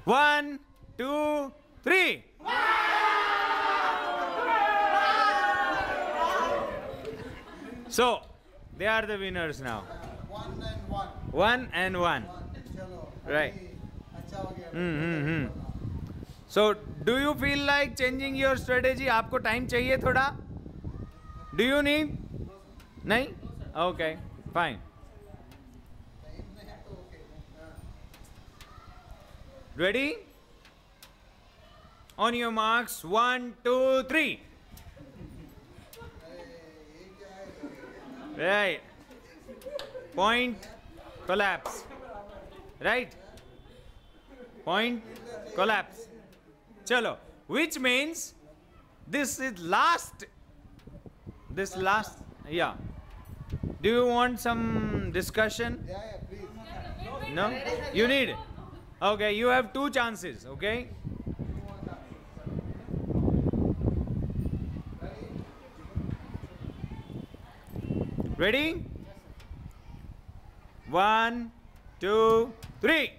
1, 2, 3. So, they are the winners now. 1 and 1. 1 and 1. चलो Right. अच्छा हो गया So, do you feel like changing your strategy? आपको time चाहिए थोड़ा? Do you need? नहीं? Okay, fine. Ready? On your marks, 1, 2, 3. Right. Point, collapse. Right? Point, collapse. Chalo. Which means this is last. This last. Yeah. Do you want some discussion? Yeah, please. No? You need? Okay, you have 2 chances. Okay? Ready? 1, 2, 3.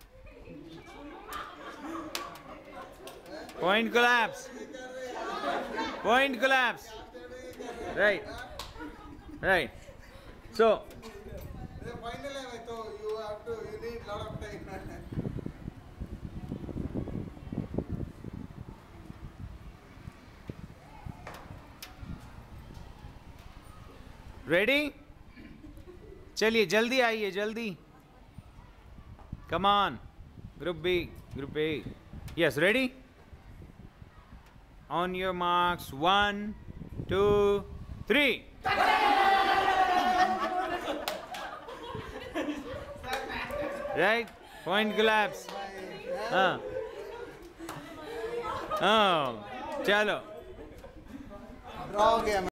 Point collapse. Point collapse. Right. Right. So, final है भाई तो you need lot of time. ready? चलिए जल्दी आइए जल्दी. Come on. Group B, Group A. Yes, ready? On your marks, 1, 2, 3. Right? Point collapse. Oh, chalo. Draw हो गया